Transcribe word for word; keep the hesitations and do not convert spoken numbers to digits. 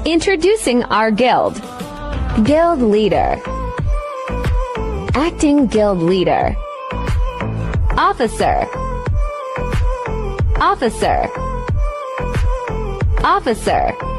Introducing our guild. Guild leader. Acting guild leader. Officer. Officer. Officer.